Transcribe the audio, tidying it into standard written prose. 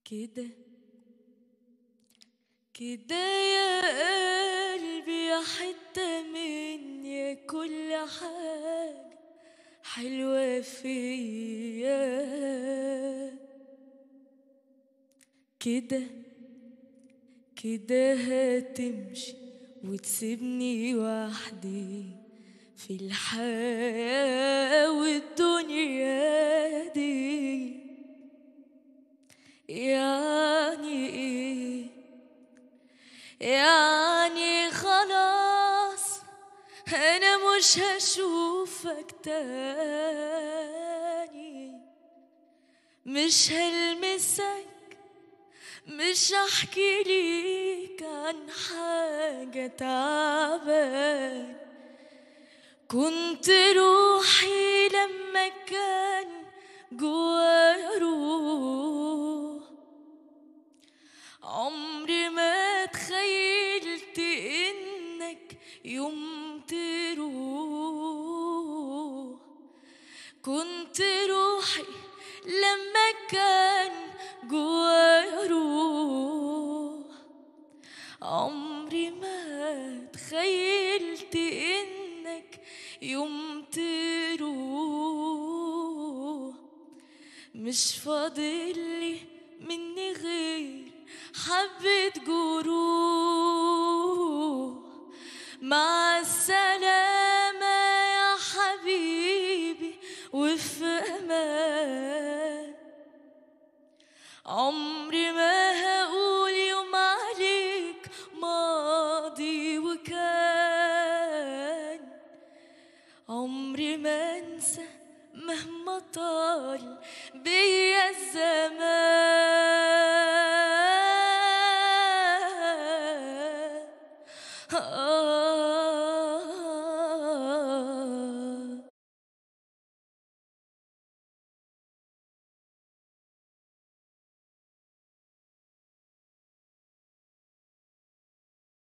كده كده يا قلبي، يا حتة مني، يا كل حاجة حلوة فيا. كده كده هتمشي وتسيبني وحدي في الحياة والدنيا دي؟ يعني ايه؟ يعني خلاص انا مش هشوفك تاني، مش هلمسك، مش هحكي ليك عن حاجة تعبان. كنت روحي لما كان جوايا روح، عمري ما تخيلت انك يوم تروح. كنت روحي لما كان جوايا روح، عمري ما تخيلت انك يوم تروح. مش فاضلي مني غير حبة جروح. مع السلامة يا حبيبي وفي أمان. عمري ما هقول يوم عليك ماضي وكان. عمري ما انسى مهما طال بيا الزمان.